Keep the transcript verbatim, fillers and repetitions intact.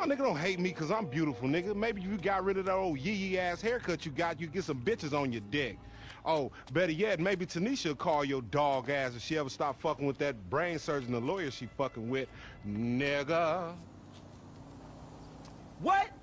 Oh, nigga, don't hate me because I'm beautiful, nigga. Maybe if you got rid of that old yee-yee ass haircut you got, you get some bitches on your dick. Oh, better yet, maybe Tanisha will call your dog ass if she ever stop fucking with that brain surgeon, the lawyer she fucking with, nigga. What?